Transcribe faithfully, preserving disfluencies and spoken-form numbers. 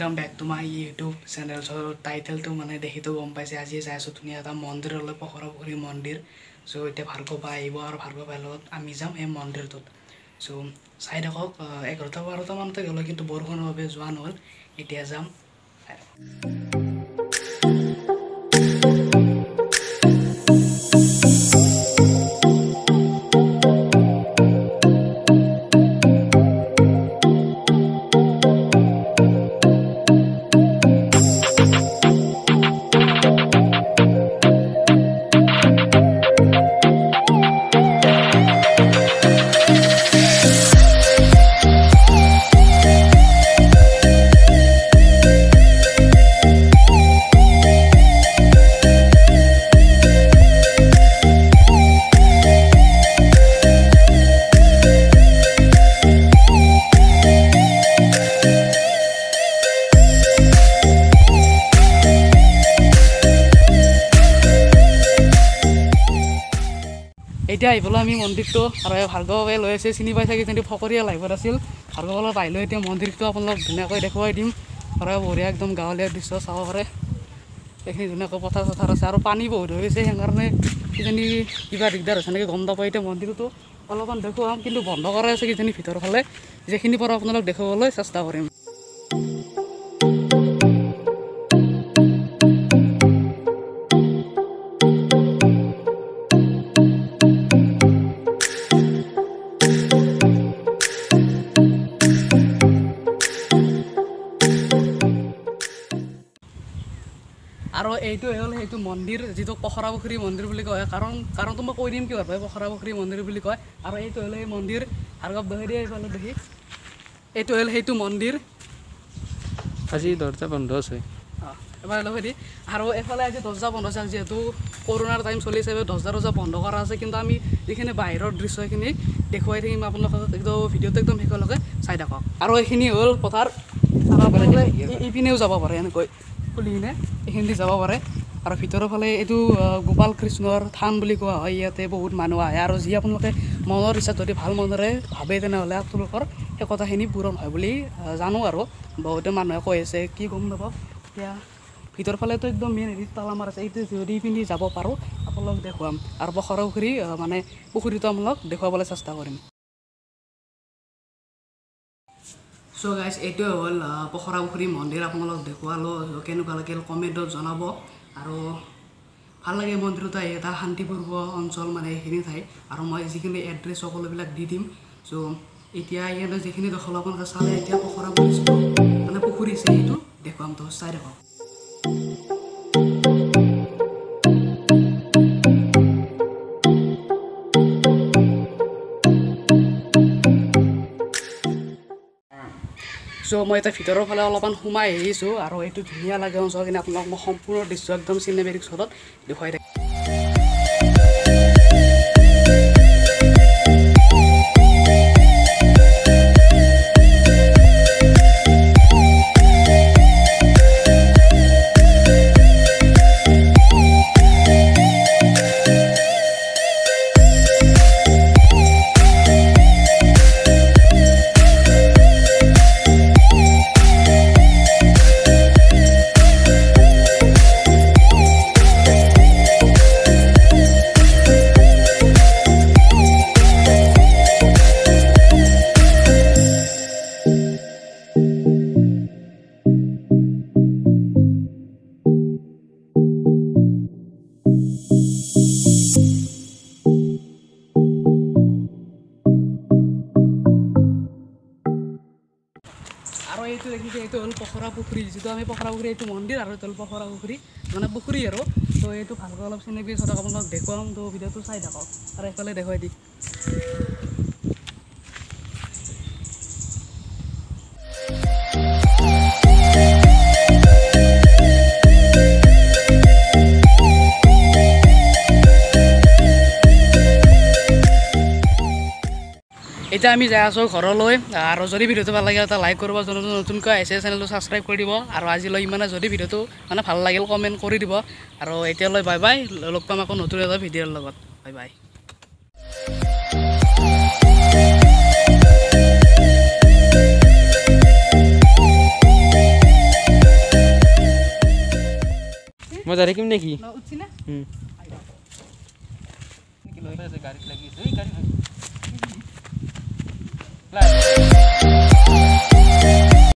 Welcome back to my YouTube channel. So title तो माने देखि तो गम पाइसे आज जाय आसो धुनिया এটা মন্দিৰলৈ পখৰাপুখুৰী মন্দিৰ। সো এতিয়া ভাৰ্গৱ আহিব আৰু ভাৰ্গৱ লগত আমি যাম এই মন্দিৰটোত। সো চাই থাকক এঘাৰটা বাৰটা মানতে গ'ল কিন্তু বৰষুণৰ বাবে যোৱা নহ'ল। এতিয়া যাম। এতিয়া আহিবলৈ আমি মন্দিৰটো আৰু ভাৰ্গৱে লৈ আছে চিনি পাই থাকি কিন্তু ফকৰীয়া লাইভত আছিল। ভাৰ্গৱলৈ আহিলোঁ এতিয়া মন্দিৰটো আপোনালোক ধুনীয়াকৈ দেখুৱাই দিম। আৰু বঢ়িয়া একদম গাঁৱলীয়া দৃশ্য চাব পাৰে। এইখিনি ধুনীয়াকৈ পথাৰ চথাৰ আছে আৰু পানী বহুত হৈ গৈছে সেইকাৰণে কিজানি কিবা দিগদাৰ হৈছে নেকি গম নাপায়। এতিয়া মন্দিৰটো অলপমান দেখুৱাম কিন্তু বন্ধ কৰা আছে কিজানি ভিতৰৰ ফালে। যিখিনি পাৰোঁ আপোনালোক দেখুৱাবলৈ চেষ্টা কৰিম। আৰু এইটো হ'ল সেইটো মন্দিৰ যিটো পখৰাপুখুৰী মন্দিৰ বুলি কয়। কাৰণ কাৰণটো মই কৈ দিম কিয় ভাই পখৰাপুখুৰী মন্দিৰ বুলি কয়। আৰু এইটো হ'ল এই মন্দিৰ ভাৰ্গৱ দেখি দিয়ে এইফালে দেখি এইটো হ'ল সেইটো মন্দিৰ। আজি দৰ্জা বন্ধ আছে অঁ এবাৰ লগ দি আৰু এইফালে আজি দৰ্জা বন্ধ আছে। যিহেতু কৰোণাৰ টাইম চলি আছে দৰ্জা দৰ্জা বন্ধ কৰা আছে। কিন্তু আমি যিখিনি বাহিৰৰ দৃশ্যখিনি দেখুৱাই থাকিম আপোনালোকক একদম ভিডিঅ'টো একদম শেষলৈকে চাই থাকক। আৰু এইখিনি হ'ল পথাৰ ইপিনেও যাব পাৰে এনেকৈ খুলি কিনে এইখিনি যাব পাৰে। আৰু ভিতৰৰ ফালে এইটো গোপাল কৃষ্ণৰ থান বুলি কোৱা হয়। ইয়াতে বহুত মানুহ আহে আৰু যি আপোনালোকে মনৰ ইচ্ছা যদি ভাল মনেৰে ভাবে তেনেহ'লে আপোনালোকৰ সেই কথাখিনি পূৰণ হয় বুলি জানো। আৰু বহুতে মানুহে কৈ আছে কি গম নাপাওঁ। এতিয়া ভিতৰ ফালেতো একদম মেইন হেৰি তালা মাৰ আছে। এইটো যদি পিন্ধি যাব পাৰোঁ আপোনালোক দেখুৱাম আৰু পখৰাপুখুৰী মানে পুখুৰীটো আপোনালোক দেখুৱাবলৈ চেষ্টা কৰিম। চ' গাইজ এইটোৱে হ'ল পখৰাপুখুৰী মন্দিৰ। আপোনালোক দেখুৱালোঁ কেনেকুৱা লাগিল কমেণ্টত জনাব। আৰু ভাল লাগে মন্দিৰটো আহি এটা শান্তিপূৰ্ব অঞ্চল মানে এইখিনি ঠাই। আৰু মই যিখিনি এড্ৰেছ সকলোবিলাক দি দিম। চ' এতিয়া ইয়াতে যিখিনি দেখুৱালোঁ আপোনালোকে চালে এতিয়া পখৰাপুখুৰী মানে পুখুৰী আছে সেইটো দেখুৱাম তো চাই দেখুৱাম। চ' মই এতিয়া ভিতৰৰ ফালে অলপমান সোমাই আহিছোঁ আৰু এইটো ধুনীয়া লাগে অঞ্চলখিনি আপোনালোক মই সম্পূৰ্ণ দৃশ্য একদম চিনেমেটিক শ্বটত দেখুৱাই থাকিম। আৰু এইটো দেখিছে এইটো হ'ল পখৰাপুখুৰী যিটো আমি পখৰাপুখুৰী এইটো মন্দিৰ আৰু এইটো হ'ল পখৰাপুখুৰী মানে পুখুৰী আৰু। তো এইটো ভালকৈ অলপ চিনাকি চলক আপোনালোক দেখুৱাম। তো ভিডিঅ'টো চাই থাকক আৰু এইফালে দেখুৱাই দি এতিয়া আমি যাই আছোঁ ঘৰলৈ। আৰু যদি ভিডিঅ'টো ভাল লাগে এটা লাইক কৰিব, যোন নতুনকৈ আহিছে চেনেলটো ছাবস্ক্ৰাইব কৰি দিব। আৰু আজিলৈ ইমানে যদি ভিডিঅ'টো মানে ভাল লাগিল কমেণ্ট কৰি দিব। আৰু এতিয়ালৈ বাই বাই, লগ পাম আকৌ নতুন এটা ভিডিঅ'ৰ লগত। Bye bye. যাই থাকিম নেকি ন উঠছি না হুম কি লৈ আছে গাড়ীত লাগি আছে এই গাড়ী